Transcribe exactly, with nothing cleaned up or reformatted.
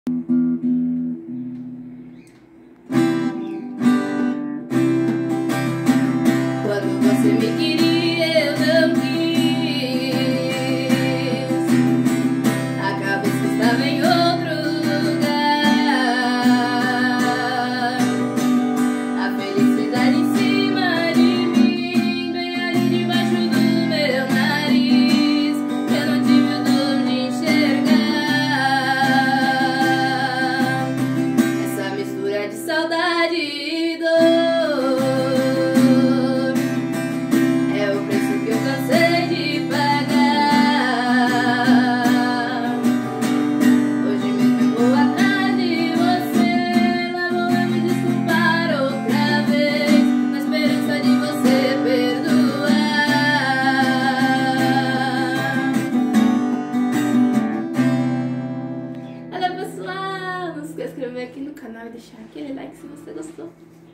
Quando você me queria, eu não quis. A cabeça estava em outro lugar. A felicidade em cima de mim, bem ali debaixo do meu nariz. Eu não tive o dom de enxergar essa mistura de saudade e dor. É o preço que eu cansei de pagar. Hoje mesmo eu vou atrás de você. Lá vou eu me desculpar outra vez, na esperança de você perdoar. Olha, pessoal, não se esqueça de se inscrever aqui no canal e deixar aquele like se você gostou.